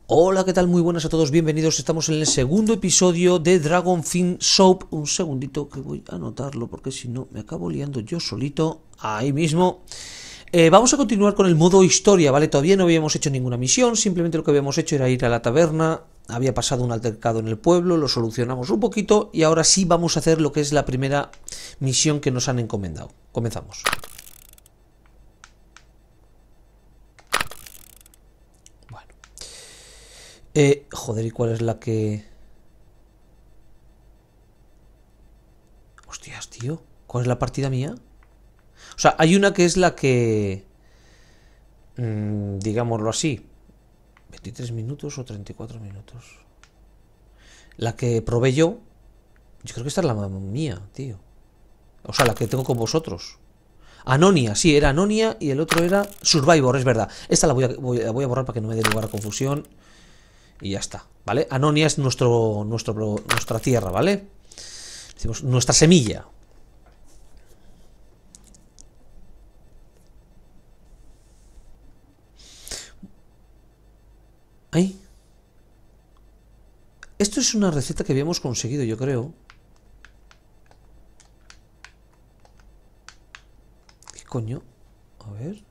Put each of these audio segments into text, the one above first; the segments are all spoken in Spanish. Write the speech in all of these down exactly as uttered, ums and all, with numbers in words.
Hola, ¿qué tal? Muy buenas a todos, bienvenidos. Estamos en el segundo episodio de Dragonfin Soap. Un segundito que voy a anotarlo porque si no me acabo liando yo solito. Ahí mismo. Eh, vamos a continuar con el modo historia, ¿vale? Todavía no habíamos hecho ninguna misión, simplemente lo que habíamos hecho era ir a la taberna. Había pasado un altercado en el pueblo, lo solucionamos un poquito y ahora sí vamos a hacer lo que es la primera misión que nos han encomendado. Comenzamos. Eh, joder, ¿y cuál es la que...? Hostias, tío. ¿Cuál es la partida mía? O sea, hay una que es la que... Mmm, digámoslo así. veintitrés minutos o treinta y cuatro minutos. La que probé yo... Yo creo que esta es la mía, tío. O sea, la que tengo con vosotros. Anonia, sí, era Anonia y el otro era Survivor, es verdad. Esta la voy a, voy a, voy a borrar para que no me dé lugar a confusión. Y ya está, ¿vale? Anonia es nuestro, nuestro, nuestra tierra, ¿vale? Decimos, nuestra semilla. Ahí. Esto es una receta que habíamos conseguido, yo creo. ¿Qué coño? A ver...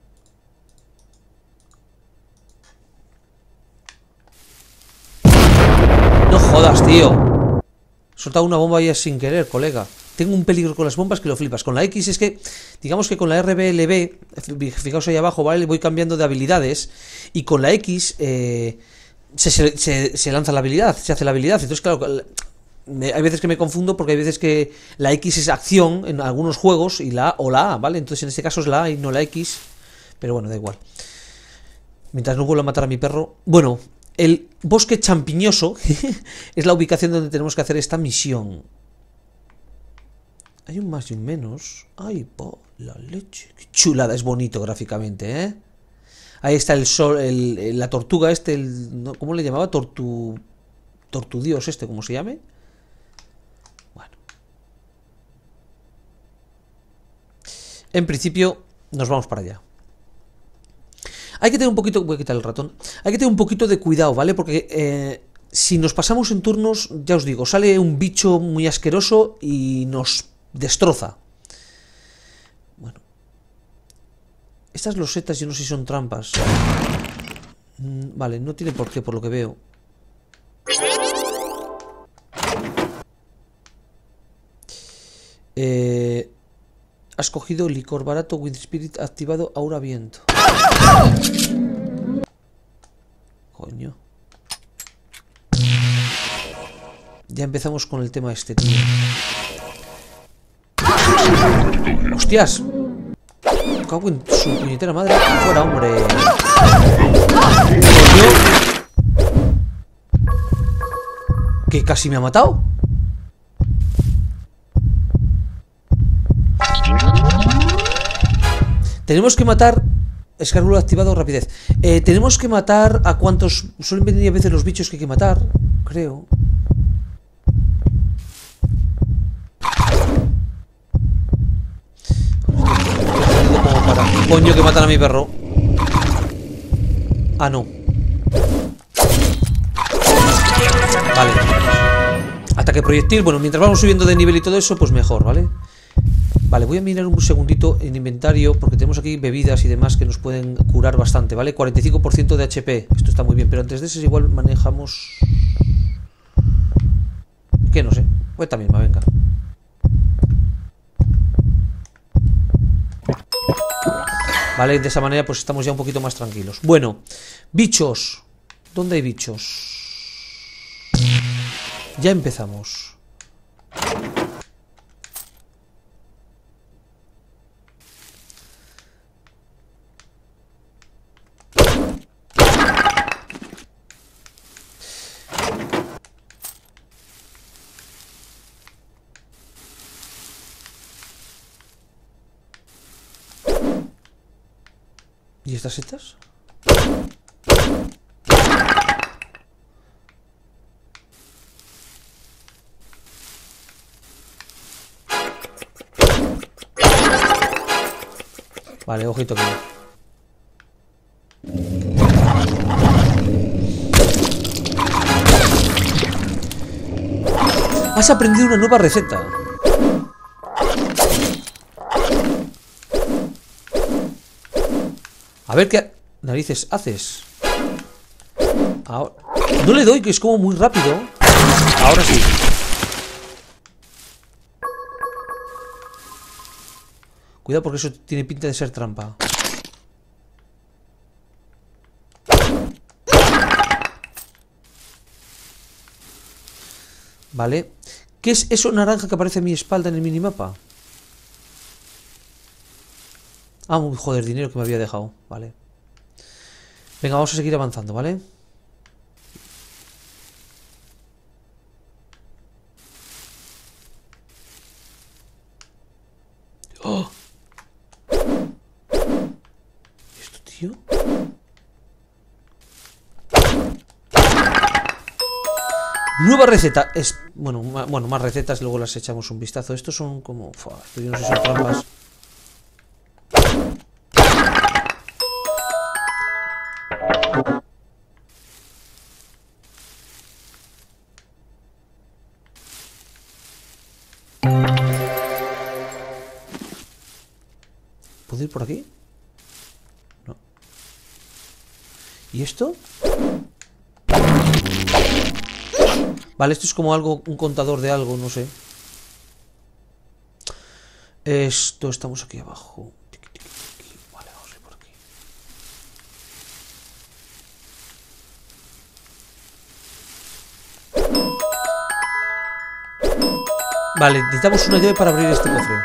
No jodas, tío. He soltado una bomba ya sin querer, colega. Tengo un peligro con las bombas que lo flipas. Con la X es que, digamos que con la R B L B, fijaos ahí abajo, ¿vale? Voy cambiando de habilidades. Y con la X eh, se, se, se lanza la habilidad, se hace la habilidad. Entonces, claro, me, hay veces que me confundo porque hay veces que la X es acción en algunos juegos y la A o la A, ¿vale? Entonces en este caso es la A y no la X. Pero bueno, da igual. Mientras no vuelva a matar a mi perro. Bueno... El bosque champiñoso es la ubicación donde tenemos que hacer esta misión. Hay un más y un menos. Ay, po, la leche. Qué chulada, es bonito gráficamente, ¿eh? Ahí está el sol, el, el, la tortuga este, el, ¿no? ¿Cómo le llamaba? Tortu... Tortudios este, ¿cómo se llame? Bueno. En principio, nos vamos para allá. Hay que tener un poquito... Voy a quitar el ratón. Hay que tener un poquito de cuidado, ¿vale? Porque eh, si nos pasamos en turnos, ya os digo, sale un bicho muy asqueroso y nos destroza. Bueno. Estas losetas yo no sé si son trampas. Mm, vale, no tiene por qué, por lo que veo. Eh... Has cogido licor barato, Wind Spirit activado, aura viento. Coño. Ya empezamos con el tema este, tío. ¡Hostias! Cago en su puñetera madre. Fuera, hombre. Coño. ¿Que casi me ha matado? Tenemos que matar... Escárbulo activado, rapidez. Eh, tenemos que matar a cuantos... Suelen venir a veces los bichos que hay que matar, creo. Como para... Coño, que matan a mi perro. Ah, no. Vale. Ataque proyectil. Bueno, mientras vamos subiendo de nivel y todo eso, pues mejor, ¿vale? Vale, voy a mirar un segundito en inventario porque tenemos aquí bebidas y demás que nos pueden curar bastante, ¿vale? cuarenta y cinco por ciento de H P, esto está muy bien, pero antes de eso igual manejamos... ¿Qué? No sé, pues esta misma, venga. Vale, de esa manera pues estamos ya un poquito más tranquilos. Bueno, bichos. ¿Dónde hay bichos? Ya empezamos. ¿Y estas setas? Vale, ojito que... Has aprendido una nueva receta. A ver qué narices haces. Ahora... No le doy, que es como muy rápido. Ahora sí. Cuidado porque eso tiene pinta de ser trampa. Vale. ¿Qué es eso naranja que aparece en mi espalda en el minimapa? Ah, joder, dinero que me había dejado. Vale. Venga, vamos a seguir avanzando, ¿vale? ¡Oh! ¿Esto, tío? Nueva receta. Es, bueno, ma, bueno, más recetas, luego las echamos un vistazo. Estos son como... Fua, esto yo no sé si son trampas. ¿Puedo ir por aquí? No. ¿Y esto? Vale, esto es como algo, un contador de algo, no sé. Esto, estamos aquí abajo. Vale, vamos a ir por aquí. Vale, necesitamos una llave para abrir este cofre.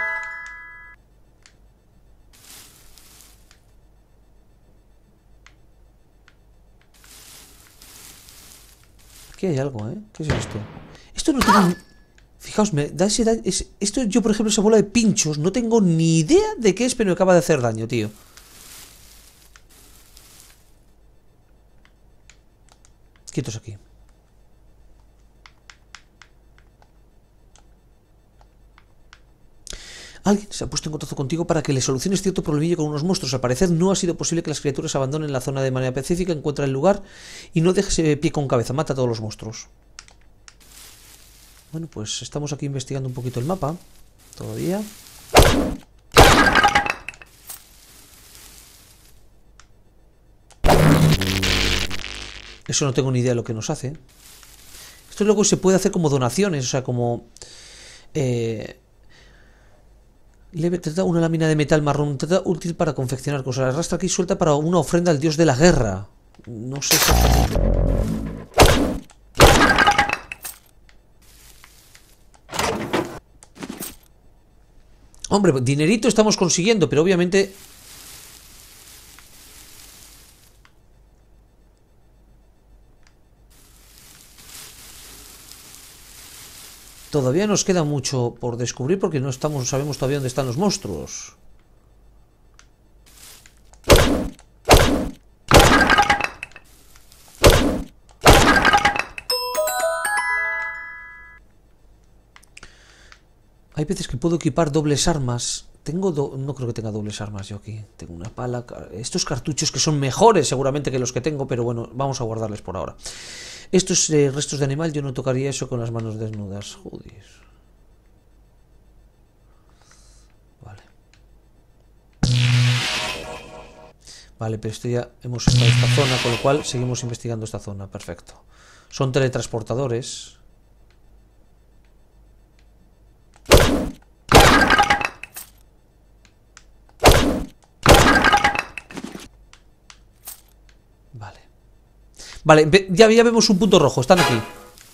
Aquí hay algo, ¿eh? ¿Qué es esto? Esto no tengo... Fijaos, me da ese daño... Es... Esto yo, por ejemplo, esa bola de pinchos, no tengo ni idea de qué es, pero me acaba de hacer daño, tío. Quietos aquí. Alguien se ha puesto en contacto contigo para que le soluciones cierto problemilla con unos monstruos. Al parecer no ha sido posible que las criaturas abandonen la zona de manera pacífica. Encuentra el lugar y no dejes ese pie con cabeza. Mata a todos los monstruos. Bueno, pues estamos aquí investigando un poquito el mapa. Todavía. Eso no tengo ni idea de lo que nos hace. Esto luego se puede hacer como donaciones. O sea, como... Eh... Leve, trata una lámina de metal marrón, trata útil para confeccionar cosas. Arrastra aquí suelta para una ofrenda al dios de la guerra. No sé exactamente. Hombre, dinerito estamos consiguiendo, pero obviamente... Todavía nos queda mucho por descubrir porque no estamos, sabemos todavía dónde están los monstruos. Hay veces que puedo equipar dobles armas. Tengo do... No creo que tenga dobles armas yo aquí. Tengo una pala. Estos cartuchos que son mejores seguramente que los que tengo, pero bueno, vamos a guardarles por ahora. Estos eh, restos de animal yo no tocaría eso con las manos desnudas. Joder. Vale. Vale, pero esto ya hemos estado en esta zona, con lo cual seguimos investigando esta zona. Perfecto. Son teletransportadores. Vale. Vale, ya, ya vemos un punto rojo. Están aquí.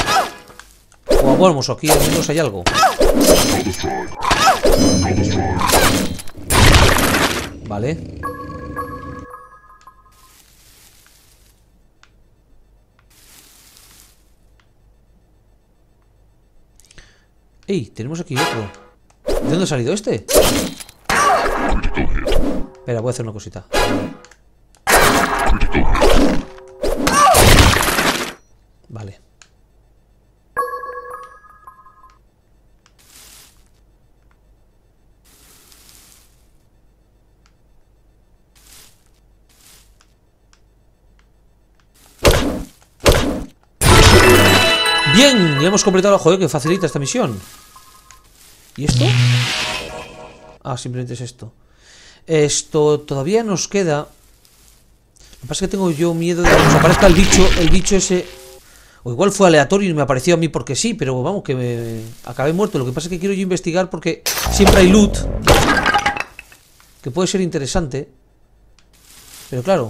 O vamos, aquí al menos hay algo. Vale. ¡Ey! Tenemos aquí otro. ¿De dónde ha salido este? Espera, voy a hacer una cosita. Vale. Bien, ya hemos completado el juego, que facilita esta misión. ¿Y esto? Ah, simplemente es esto. Esto todavía nos queda. Lo que pasa es que tengo yo miedo de que nos aparezca el bicho, el bicho ese. O igual fue aleatorio y me apareció a mí porque sí, pero vamos, que me acabé muerto. Lo que pasa es que quiero yo investigar porque siempre hay loot que puede ser interesante. Pero claro.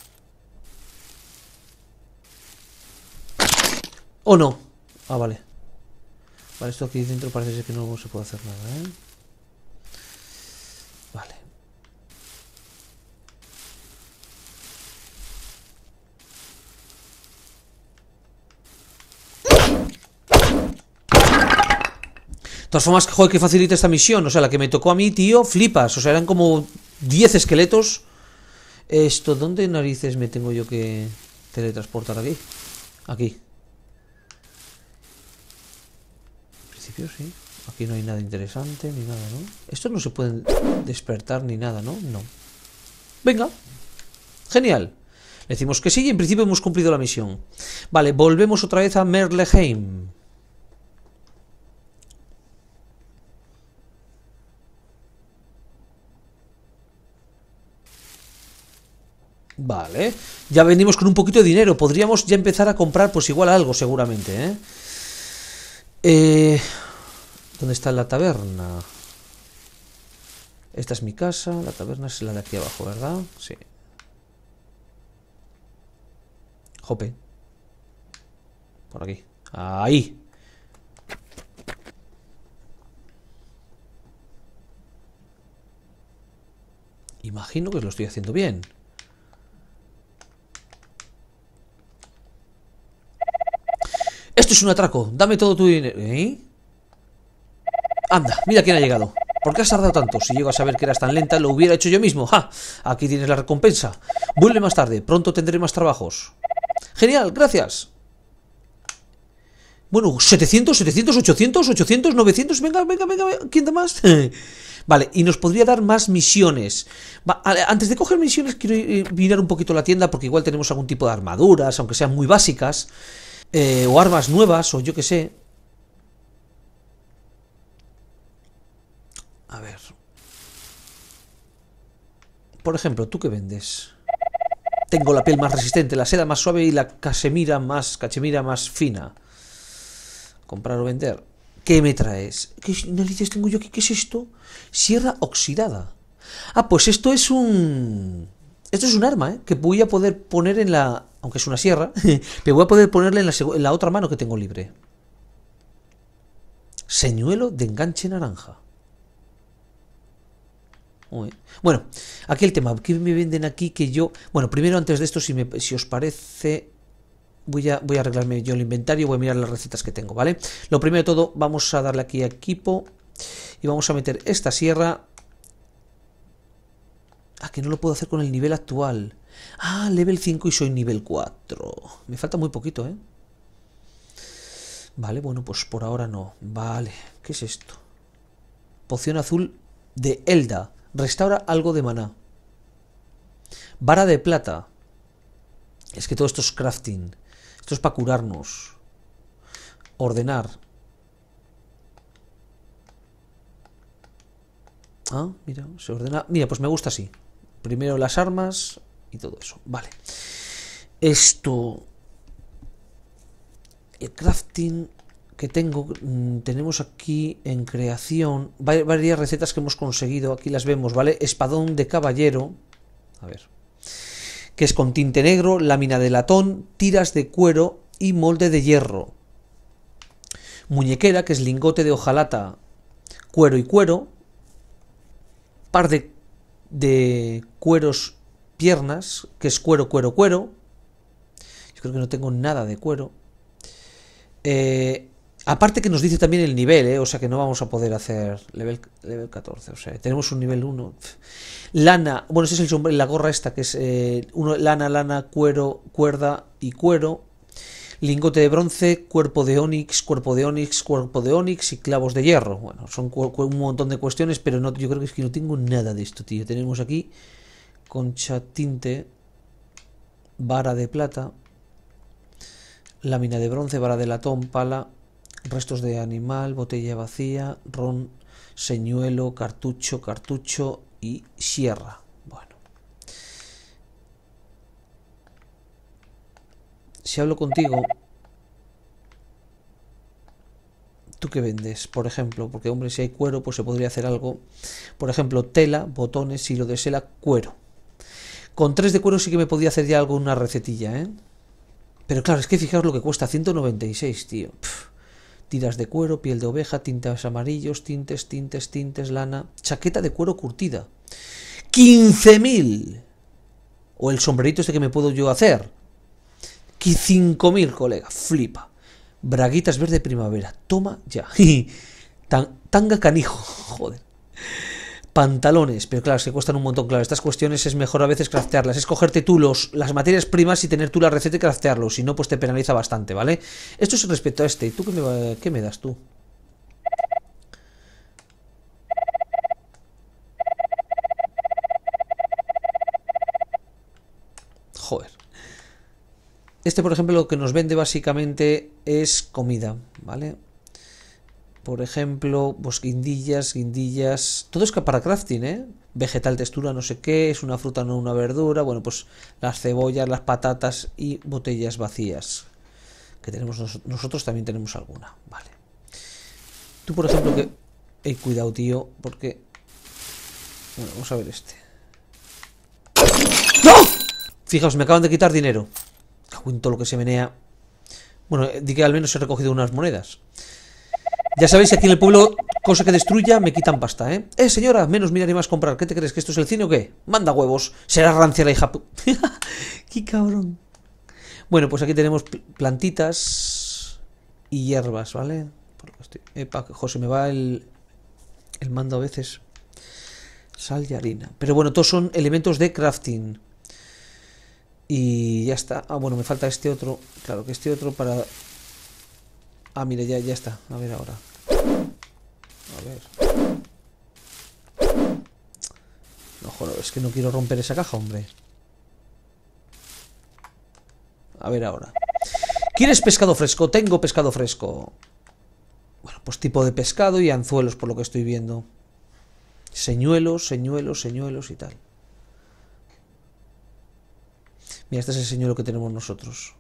¿O no? Ah, vale. Vale, esto aquí dentro parece ser que no se puede hacer nada, ¿eh? Vale. De todas formas, joder, que facilita esta misión. O sea, la que me tocó a mí, tío, flipas. O sea, eran como diez esqueletos. Esto, ¿dónde narices me tengo yo que teletransportar aquí? Aquí. En principio sí. Aquí no hay nada interesante ni nada, ¿no? Estos no se pueden despertar ni nada, ¿no? No. Venga. Genial. Le decimos que sí y en principio hemos cumplido la misión. Vale, volvemos otra vez a Merleheim. Vale, ya venimos con un poquito de dinero. Podríamos ya empezar a comprar pues igual algo seguramente, ¿eh? Eh, ¿Dónde está la taberna? Esta es mi casa, la taberna es la de aquí abajo, ¿verdad? Sí. Jope. Por aquí. Ahí. Imagino que lo estoy haciendo bien. Esto es un atraco. Dame todo tu dinero. ¿Eh? Anda, mira quién ha llegado. ¿Por qué has tardado tanto? Si llego a saber que eras tan lenta, lo hubiera hecho yo mismo. ¡Ja! Aquí tienes la recompensa. Vuelve más tarde. Pronto tendré más trabajos. Genial, gracias. Bueno, setecientos, setecientos, ochocientos, ochocientos, novecientos. Venga, venga, venga. ¿Quién da más? Vale, y nos podría dar más misiones. Va, antes de coger misiones, quiero mirar un poquito la tienda porque igual tenemos algún tipo de armaduras, aunque sean muy básicas. Eh, o armas nuevas, o yo que sé. A ver. Por ejemplo, ¿tú qué vendes? Tengo la piel más resistente, la seda más suave y la cachemira más, cachemira más fina. Comprar o vender. ¿Qué me traes? ¿Qué narices tengo yo aquí? ¿Qué es esto? Sierra oxidada. Ah, pues esto es un... Esto es un arma, ¿eh? Que voy a poder poner en la... Aunque es una sierra, pero voy a poder ponerle en la, en la otra mano que tengo libre. Señuelo de enganche naranja. Uy. Bueno, aquí el tema. ¿Qué me venden aquí que yo...? Bueno, primero antes de esto, si, me, si os parece... Voy a, voy a arreglarme yo el inventario, voy a mirar las recetas que tengo, ¿vale? Lo primero de todo, vamos a darle aquí a equipo y vamos a meter esta sierra. Ah, que no lo puedo hacer con el nivel actual. Ah, level cinco y soy nivel cuatro. Me falta muy poquito, ¿eh? Vale, bueno, pues por ahora no. Vale, ¿qué es esto? Poción azul de Elda. Restaura algo de maná. Vara de plata. Es que todo esto es crafting. Esto es para curarnos. Ordenar. Ah, mira, se ordena. Mira, pues me gusta así. Primero las armas y todo eso. Vale. Esto. El crafting que tengo. Tenemos aquí en creación varias recetas que hemos conseguido. Aquí las vemos, ¿vale? Espadón de caballero. A ver. Que es con tinte negro, lámina de latón, tiras de cuero y molde de hierro. Muñequera, que es lingote de hojalata, cuero y cuero. Par de, de cueros piernas, que es cuero, cuero, cuero. Yo creo que no tengo nada de cuero. Eh, aparte que nos dice también el nivel, ¿eh? O sea que no vamos a poder hacer level, level catorce. O sea, tenemos un nivel uno. Lana, bueno, ese es el sombrero, la gorra esta, que es eh, uno, lana, lana, cuero, cuerda y cuero. Lingote de bronce, cuerpo de onix, cuerpo de onix, cuerpo de onix y clavos de hierro. Bueno, son un montón de cuestiones, pero no, yo creo que es que no tengo nada de esto, tío. Tenemos aquí concha tinte, vara de plata, lámina de bronce, vara de latón, pala, restos de animal, botella vacía, ron, señuelo, cartucho, cartucho y sierra. Bueno. Si hablo contigo, ¿tú qué vendes? Por ejemplo, porque hombre, si hay cuero, pues se podría hacer algo. Por ejemplo, tela, botones, hilo de seda, cuero. Con tres de cuero sí que me podía hacer ya alguna recetilla, ¿eh? Pero claro, es que fijaos lo que cuesta, ciento noventa y seis, tío. Pff. Tiras de cuero, piel de oveja, tintes amarillos, tintes, tintes, tintes, lana. Chaqueta de cuero curtida. ¡quince mil! O el sombrerito este que me puedo yo hacer. cinco mil, colega. Flipa. Braguitas verde primavera. Toma ya. Tan, tanga canijo. Joder. Pantalones. Pero claro, es que cuestan un montón. Claro, estas cuestiones es mejor a veces craftearlas. Es cogerte tú los, las materias primas y tener tú la receta y craftearlo. Si no, pues te penaliza bastante, ¿vale? Esto es respecto a este. ¿Tú qué me, qué me das tú? Joder. Este, por ejemplo, lo que nos vende básicamente es comida, ¿vale? Por ejemplo, pues guindillas, guindillas... Todo es para crafting, ¿eh? Vegetal, textura, no sé qué, es una fruta, no una verdura. Bueno, pues las cebollas, las patatas y botellas vacías. Que tenemos nos nosotros también tenemos alguna, vale. Tú, por ejemplo, que... Ey, cuidado, tío, porque... Bueno, vamos a ver este. ¡No! Fijaos, me acaban de quitar dinero. Cago en todo lo que se menea. Bueno, di que al menos he recogido unas monedas. Ya sabéis que aquí en el pueblo, cosa que destruya, me quitan pasta, ¿eh? Eh, señora, menos mirar y más comprar. ¿Qué te crees? ¿Que esto es el cine o qué? Manda huevos. Será rancia la hija... ¡Qué cabrón! Bueno, pues aquí tenemos plantitas y hierbas, ¿vale? Por lo que estoy... Epa, José, me va el... el mando a veces. Sal y harina. Pero bueno, todos son elementos de crafting. Y ya está. Ah, bueno, me falta este otro. Claro que este otro para... Ah, mire, ya, ya está. A ver ahora. A ver. No, joder, es que no quiero romper esa caja, hombre. A ver ahora. ¿Quieres pescado fresco? Tengo pescado fresco. Bueno, pues tipo de pescado y anzuelos, por lo que estoy viendo. Señuelos, señuelos, señuelos y tal. Mira, este es el señuelo que tenemos nosotros.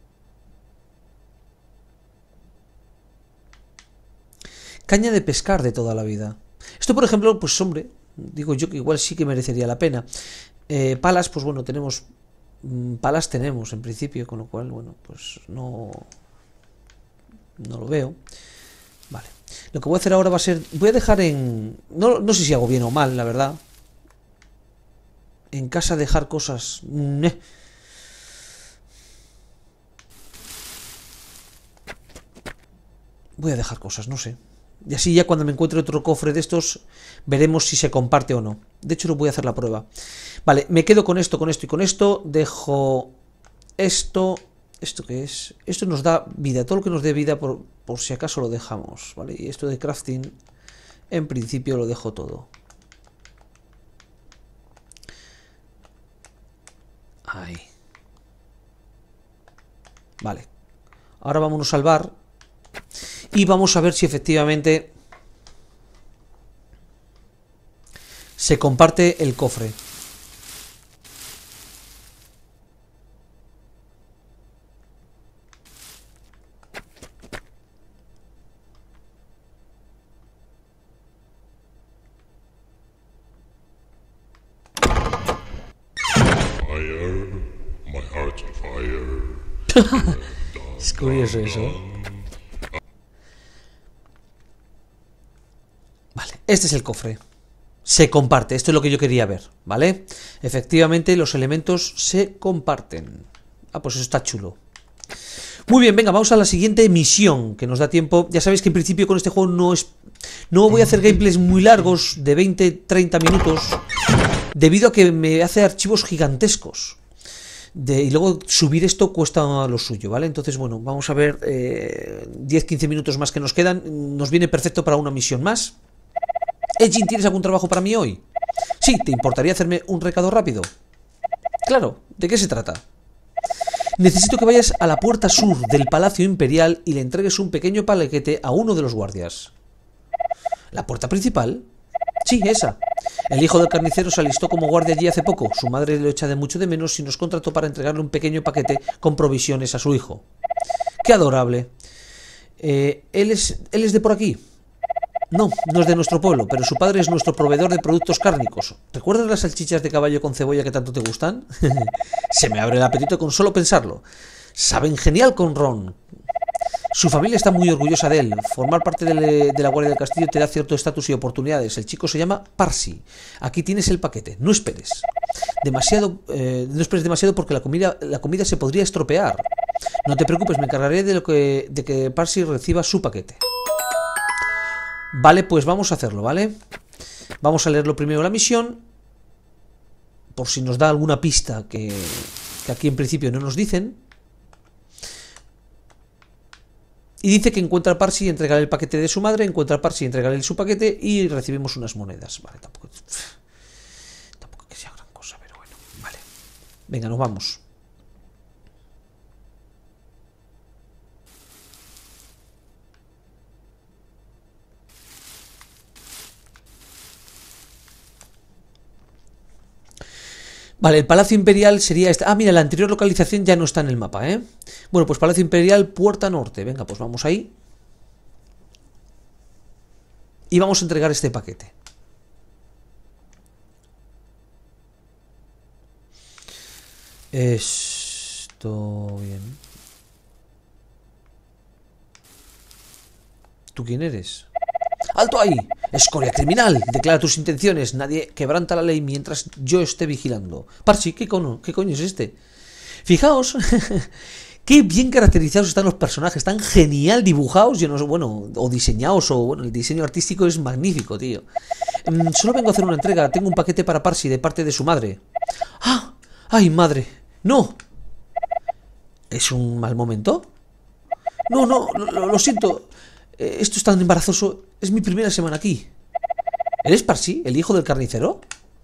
Caña de pescar de toda la vida. Esto, por ejemplo, pues hombre, digo yo que igual sí que merecería la pena. Eh, palas, pues bueno, tenemos... Mmm, palas tenemos, en principio, con lo cual, bueno, pues no... No lo veo. Vale. Lo que voy a hacer ahora va a ser... Voy a dejar en... No, no sé si hago bien o mal, la verdad. En casa dejar cosas... Nee. Voy a dejar cosas, no sé. Y así ya cuando me encuentre otro cofre de estos, veremos si se comparte o no. De hecho, lo voy a hacer la prueba. Vale, me quedo con esto, con esto y con esto. Dejo esto. ¿Esto qué es? Esto nos da vida. Todo lo que nos dé vida, por, por si acaso lo dejamos. Vale, y esto de crafting, en principio lo dejo todo. Ahí. Vale. Ahora vámonos al bar. Y vamos a ver si efectivamente se comparte el cofre. Fire, my heart's on fire. Es curioso eso. Vale, este es el cofre. Se comparte, esto es lo que yo quería ver, ¿vale? Efectivamente, los elementos se comparten. Ah, pues eso está chulo. Muy bien, venga, vamos a la siguiente misión, que nos da tiempo. Ya sabéis que en principio con este juego no es... No voy a hacer gameplays muy largos, de veinte a treinta minutos, debido a que me hace archivos gigantescos. De, y luego subir esto cuesta lo suyo, ¿vale? Entonces, bueno, vamos a ver eh, diez a quince minutos más que nos quedan. Nos viene perfecto para una misión más. Edgin, ¿tienes algún trabajo para mí hoy? Sí, ¿te importaría hacerme un recado rápido? Claro, ¿de qué se trata? Necesito que vayas a la puerta sur del Palacio Imperial y le entregues un pequeño paquete a uno de los guardias. ¿La puerta principal? Sí, esa. El hijo del carnicero se alistó como guardia allí hace poco. Su madre lo echa de mucho de menos y nos contrató para entregarle un pequeño paquete con provisiones a su hijo. ¡Qué adorable! Eh, ¿él, es, ¿Él es de por aquí? No, no es de nuestro pueblo, pero su padre es nuestro proveedor de productos cárnicos. ¿Recuerdas las salchichas de caballo con cebolla que tanto te gustan? Se me abre el apetito con solo pensarlo. Saben genial con ron. Su familia está muy orgullosa de él. Formar parte de, de la Guardia del Castillo te da cierto estatus y oportunidades. El chico se llama Parsi. Aquí tienes el paquete. No esperes. Demasiado, eh, no esperes demasiado porque la comida, la comida se podría estropear. No te preocupes, me encargaré de, lo que, de que Parsi reciba su paquete. Vale, pues vamos a hacerlo, ¿vale? Vamos a leerlo primero la misión, por si nos da alguna pista que, que aquí en principio no nos dicen. Y dice que encuentra a Parsi y entregarle el paquete de su madre, encuentra a Parsi y entregarle su paquete y recibimos unas monedas. Vale, tampoco, tampoco que sea gran cosa, pero bueno, vale. Venga, nos vamos. Vale, el Palacio Imperial sería esta. Ah, mira, la anterior localización ya no está en el mapa, ¿eh? Bueno, pues Palacio Imperial, Puerta Norte. Venga, pues vamos ahí. Y vamos a entregar este paquete. Esto... bien. ¿Tú quién eres? ¡Alto ahí! ¡Escoria criminal! Declara tus intenciones. Nadie quebranta la ley mientras yo esté vigilando. Parsi, ¿qué coño, qué coño es este? Fijaos, qué bien caracterizados están los personajes. Están genial dibujados, yo no sé, bueno, o diseñados, o bueno, el diseño artístico es magnífico, tío. Mm, solo vengo a hacer una entrega. Tengo un paquete para Parsi de parte de su madre. ¡Ah! ¡Ay, madre! ¡No! ¿Es un mal momento? No, no, lo, lo siento. Esto es tan embarazoso. Es mi primera semana aquí. ¿Eres Parsi, el hijo del carnicero?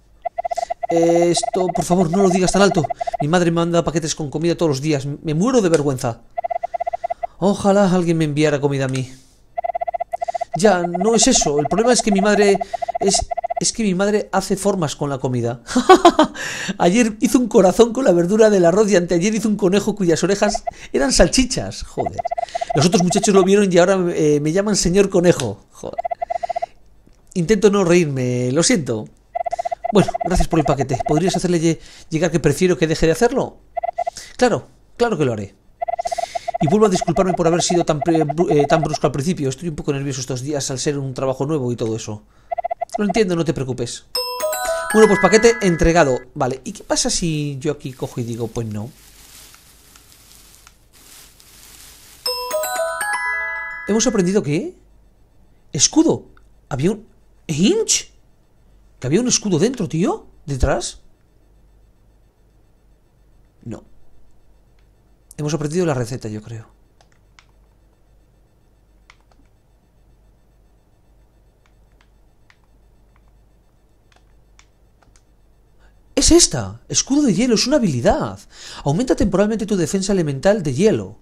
Esto, por favor, no lo digas tan alto. Mi madre me manda paquetes con comida todos los días. Me muero de vergüenza. Ojalá alguien me enviara comida a mí. Ya, no es eso. El problema es que mi madre... Es, es que mi madre hace formas con la comida. Ayer hizo un corazón con la verdura del arroz y anteayer hizo un conejo cuyas orejas eran salchichas. Joder. Los otros muchachos lo vieron y ahora eh, me llaman señor conejo. Joder. Intento no reírme, lo siento. Bueno, gracias por el paquete. ¿Podrías hacerle llegar que prefiero que deje de hacerlo? Claro, claro que lo haré. Y vuelvo a disculparme por haber sido tan, eh, tan brusco al principio. Estoy un poco nervioso estos días al ser un trabajo nuevo y todo eso. Lo entiendo, no te preocupes. Bueno, pues paquete entregado. Vale, ¿y qué pasa si yo aquí cojo y digo, pues no? ¿Hemos aprendido qué? Escudo. Había un... ¿Hinch? ¿Que había un escudo dentro, tío? ¿Detrás? No. Hemos aprendido la receta, yo creo. Es esta. Escudo de hielo, es una habilidad. Aumenta temporalmente tu defensa elemental de hielo.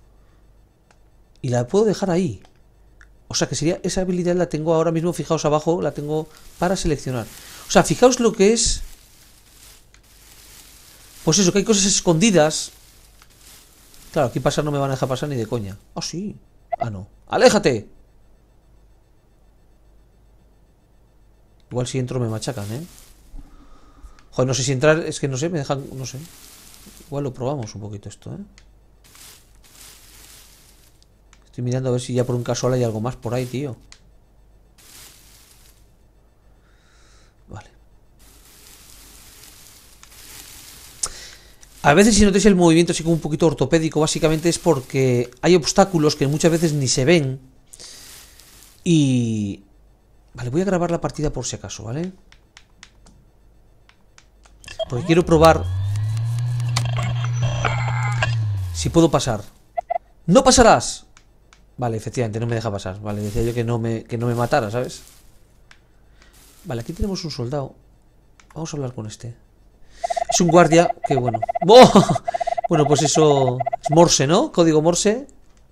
Y la puedo dejar ahí. O sea que sería, esa habilidad la tengo ahora mismo, fijaos abajo, la tengo para seleccionar. O sea, fijaos lo que es... Pues eso, que hay cosas escondidas. Claro, aquí pasar no me van a dejar pasar ni de coña. Ah, sí. Ah, no. ¡Aléjate! Igual si entro me machacan, ¿eh? Joder, no sé si entrar, es que no sé, me dejan, no sé. Igual lo probamos un poquito esto, ¿eh? Estoy mirando a ver si ya por un casual hay algo más por ahí, tío. Vale. A veces si notáis el movimiento así como un poquito ortopédico, básicamente es porque hay obstáculos que muchas veces ni se ven. Y... Vale, voy a grabar la partida por si acaso, ¿vale? Porque quiero probar si puedo pasar. ¡No pasarás! Vale, efectivamente, no me deja pasar. Vale, decía yo que no me, que no me matara, ¿sabes? Vale, aquí tenemos un soldado. Vamos a hablar con este. Es un guardia, que bueno. ¡Oh! Bueno, pues eso es Morse, ¿no? Código Morse.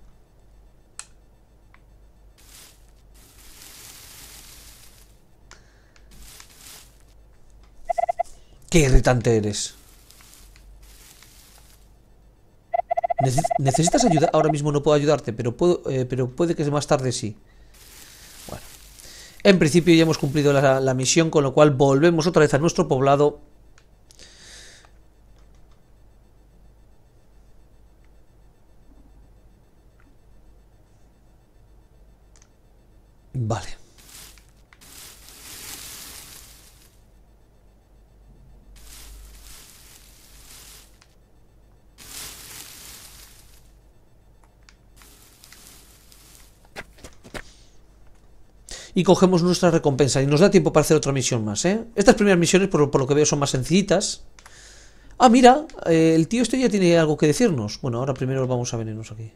Qué irritante eres. Nece- ¿Necesitas ayuda? Ahora mismo no puedo ayudarte, pero, puedo, eh, pero puede que más tarde sí. Bueno, en principio ya hemos cumplido la, la misión, con lo cual volvemos otra vez a nuestro poblado. Vale. Y cogemos nuestra recompensa. Y nos da tiempo para hacer otra misión más, ¿eh? Estas primeras misiones, por, por lo que veo, son más sencillitas. Ah, mira, eh, el tío este ya tiene algo que decirnos. Bueno, ahora primero vamos a venirnos aquí.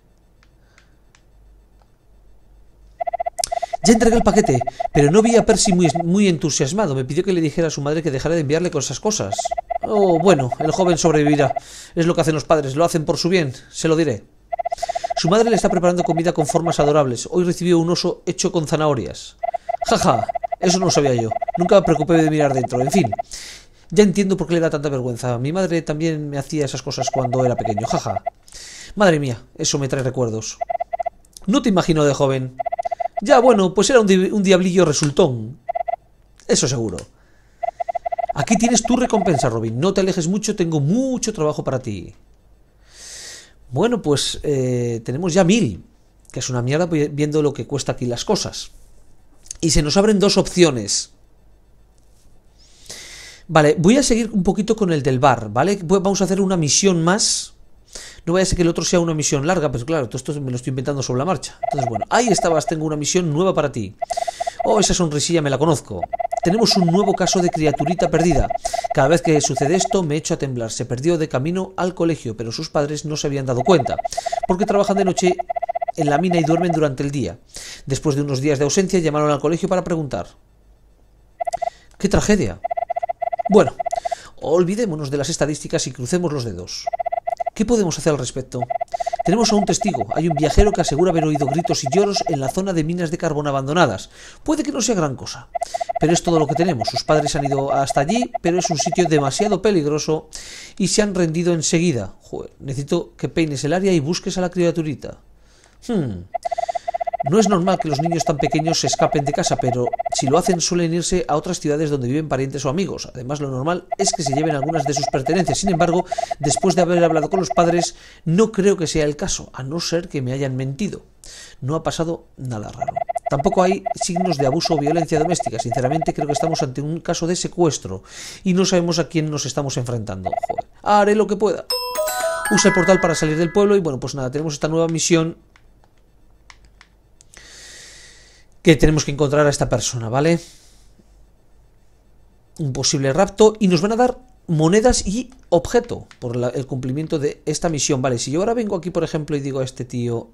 Ya entregué el paquete, pero no vi a Percy muy, muy entusiasmado. Me pidió que le dijera a su madre que dejara de enviarle con esas cosas. Oh, bueno, el joven sobrevivirá. Es lo que hacen los padres, lo hacen por su bien, se lo diré. Su madre le está preparando comida con formas adorables. Hoy recibió un oso hecho con zanahorias. Jaja, eso no lo sabía yo. Nunca me preocupé de mirar dentro. En fin, ya entiendo por qué le da tanta vergüenza. Mi madre también me hacía esas cosas cuando era pequeño. Jaja. Madre mía, eso me trae recuerdos. No te imagino de joven. Ya, bueno, pues era un, di un diablillo resultón. Eso seguro. Aquí tienes tu recompensa, Robin. No te alejes mucho, tengo mucho trabajo para ti. Bueno, pues eh, tenemos ya mil, que es una mierda viendo lo que cuesta aquí las cosas. Y se nos abren dos opciones. Vale, voy a seguir un poquito con el del bar, ¿vale? Vamos a hacer una misión más. No vaya a ser que el otro sea una misión larga, pero claro, todo esto me lo estoy inventando sobre la marcha. Entonces, bueno, ahí estabas, tengo una misión nueva para ti. Oh, esa sonrisilla me la conozco. Tenemos un nuevo caso de criaturita perdida. Cada vez que sucede esto me echo a temblar. Se perdió de camino al colegio, pero sus padres no se habían dado cuenta, porque trabajan de noche en la mina y duermen durante el día. Después de unos días de ausencia llamaron al colegio para preguntar. ¡Qué tragedia! Bueno, olvidémonos de las estadísticas y crucemos los dedos. ¿Qué podemos hacer al respecto? Tenemos a un testigo. Hay un viajero que asegura haber oído gritos y lloros en la zona de minas de carbón abandonadas. Puede que no sea gran cosa, pero es todo lo que tenemos. Sus padres han ido hasta allí, pero es un sitio demasiado peligroso y se han rendido enseguida. Joder, necesito que peines el área y busques a la criaturita. Hmm... No es normal que los niños tan pequeños se escapen de casa, pero si lo hacen suelen irse a otras ciudades donde viven parientes o amigos. Además, lo normal es que se lleven algunas de sus pertenencias. Sin embargo, después de haber hablado con los padres, no creo que sea el caso, a no ser que me hayan mentido. No ha pasado nada raro. Tampoco hay signos de abuso o violencia doméstica. Sinceramente, creo que estamos ante un caso de secuestro y no sabemos a quién nos estamos enfrentando. Joder. Haré lo que pueda. Usa el portal para salir del pueblo y bueno, pues nada, tenemos esta nueva misión que tenemos que encontrar a esta persona, ¿vale? Un posible rapto y nos van a dar monedas y objeto por la, el cumplimiento de esta misión, ¿vale? Si yo ahora vengo aquí, por ejemplo, y digo a este tío...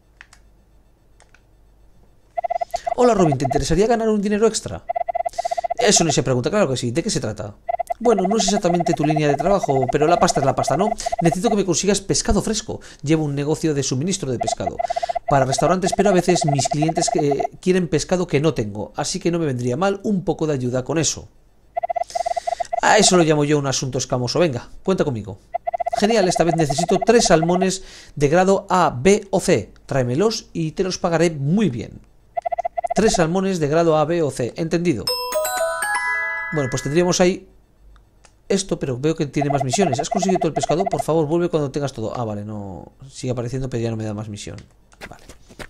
Hola, Robin, ¿te interesaría ganar un dinero extra? Eso ni se pregunta, claro que sí. ¿De qué se trata? Bueno, no es exactamente tu línea de trabajo, pero la pasta es la pasta, ¿no? Necesito que me consigas pescado fresco. Llevo un negocio de suministro de pescado para restaurantes, pero a veces mis clientes que quieren pescado que no tengo, así que no me vendría mal un poco de ayuda con eso. A eso lo llamo yo un asunto escamoso. Venga, cuenta conmigo. Genial, esta vez necesito tres salmones de grado A, B o C. Tráemelos y te los pagaré muy bien. Tres salmones de grado A, B o C. Entendido. Bueno, pues tendríamos ahí esto, pero veo que tiene más misiones. ¿Has conseguido todo el pescado? Por favor, vuelve cuando tengas todo. Ah, vale, no... Sigue apareciendo, pero ya no me da más misión. Vale.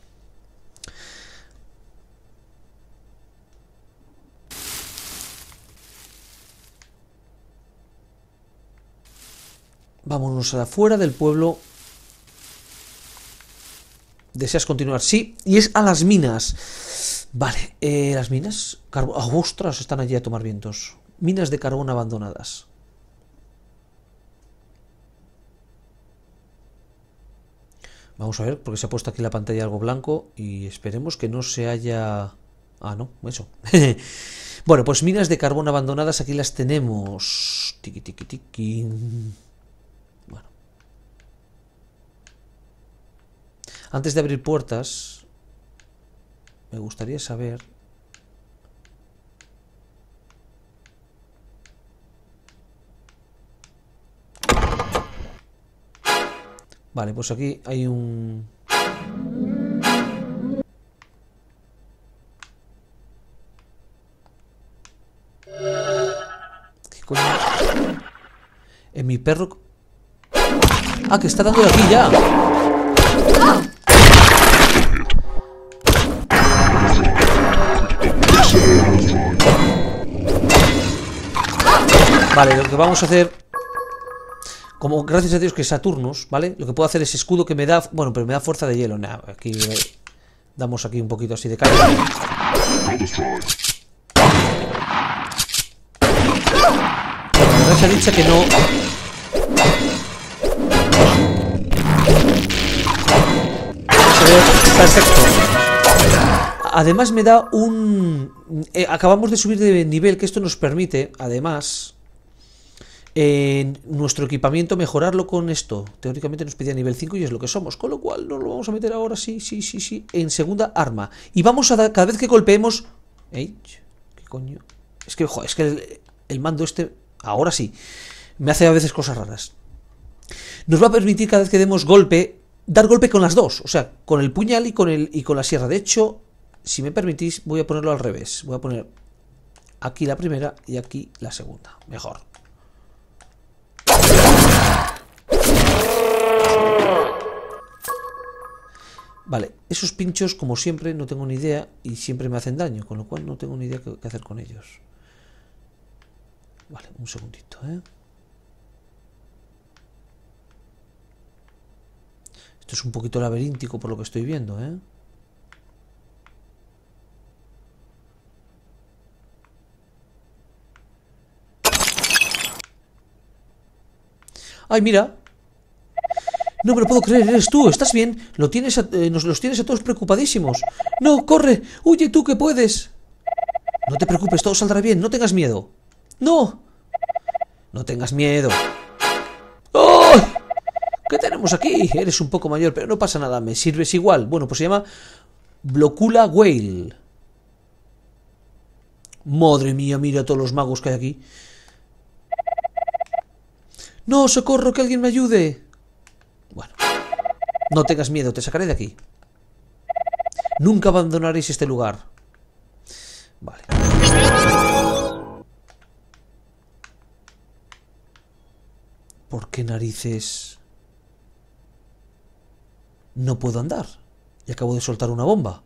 Vámonos afuera del pueblo. ¿Deseas continuar? Sí, y es a las minas. Vale, eh, las minas... Carbo... Oh, ostras, están allí a tomar vientos. Minas de carbón abandonadas. Vamos a ver, porque se ha puesto aquí en la pantalla algo blanco y esperemos que no se haya... Ah, no, eso. Bueno, pues minas de carbón abandonadas aquí las tenemos. Tiki, tiki, tiki. Bueno. Antes de abrir puertas, me gustaría saber... Vale, pues aquí hay un... ¿Qué coño? En mi perro... Ah, que está dando de aquí ya. Vale, lo que vamos a hacer... Como gracias a Dios que es Saturnus, ¿vale? Lo que puedo hacer es escudo que me da... Bueno, pero me da fuerza de hielo. Nah, aquí eh, damos aquí un poquito así de carga. Gracias a dicha que no... Perfecto. Además me da un... Eh, acabamos de subir de nivel, que esto nos permite, además... En nuestro equipamiento mejorarlo con esto. Teóricamente nos pedía nivel cinco y es lo que somos. Con lo cual nos lo vamos a meter ahora, sí, sí, sí, sí. En segunda arma. Y vamos a dar, cada vez que golpeemos... ¿Eh? ¿Qué coño? Es que, joder, es que el, el mando este... Ahora sí. Me hace a veces cosas raras. Nos va a permitir cada vez que demos golpe... Dar golpe con las dos. O sea, con el puñal y con, el, y con la sierra. De hecho, si me permitís, voy a ponerlo al revés. Voy a poner aquí la primera y aquí la segunda. Mejor. Vale, esos pinchos, como siempre, no tengo ni idea y siempre me hacen daño, con lo cual no tengo ni idea qué, qué hacer con ellos. Vale, un segundito, ¿eh? Esto es un poquito laberíntico por lo que estoy viendo, ¿eh? ¡Ay, mira! No me lo puedo creer, eres tú, ¿estás bien? Lo tienes a, eh, nos los tienes a todos preocupadísimos. ¡No, corre! ¡Huye tú que puedes! No te preocupes, todo saldrá bien, no tengas miedo. ¡No! No tengas miedo. ¡Oh! ¿Qué tenemos aquí? Eres un poco mayor, pero no pasa nada, me sirves igual. Bueno, pues se llama Blocula Whale. Madre mía, mira todos los magos que hay aquí. ¡No, socorro, que alguien me ayude! Bueno, no tengas miedo, te sacaré de aquí. Nunca abandonaréis este lugar. Vale. ¿Por qué narices no puedo andar? Y acabo de soltar una bomba.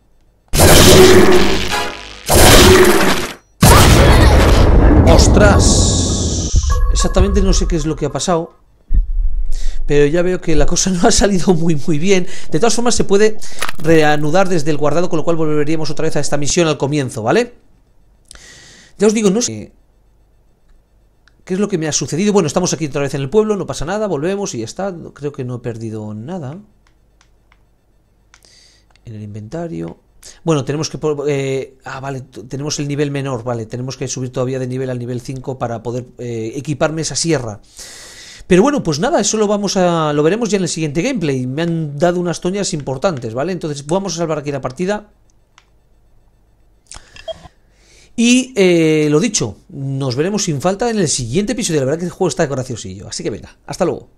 ¡Ostras! Exactamente no sé qué es lo que ha pasado, pero ya veo que la cosa no ha salido muy muy bien. De todas formas se puede reanudar desde el guardado, con lo cual volveríamos otra vez a esta misión al comienzo, ¿vale? Ya os digo, no sé qué es lo que me ha sucedido. Bueno, estamos aquí otra vez en el pueblo, no pasa nada, volvemos y ya está. Creo que no he perdido nada en el inventario. Bueno, tenemos que... Eh, ah, vale, tenemos el nivel menor, vale. Tenemos que subir todavía de nivel al nivel cinco para poder eh, equiparme esa sierra. Pero bueno, pues nada, eso lo vamos a... Lo veremos ya en el siguiente gameplay. Me han dado unas toñas importantes, ¿vale? Entonces vamos a salvar aquí la partida. Y eh, lo dicho, nos veremos sin falta en el siguiente episodio. La verdad que el juego está graciosillo. Así que venga, hasta luego.